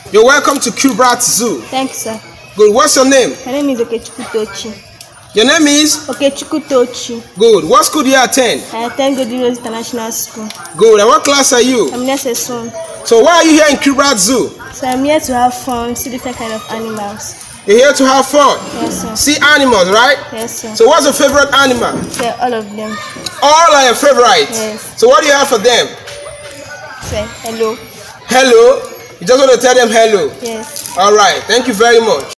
You're welcome to Kubrat Zoo. Thank you, sir. Good. What's your name? My name is Okechikutochi. Your name is? Okechikutochi. Good. What school do you attend? I attend Goldy International School. Good. And what class are you? I'm SS1. So why are you here in Kubrat Zoo? So I'm here to have fun, see different kind of animals. You're here to have fun? Yes, sir. See animals, right? Yes, sir. So what's your favorite animal? Yeah, all of them. All are your favorites? Yes. So what do you have for them? Say hello. Hello? You just want to tell them hello? Yes. All right. Thank you very much.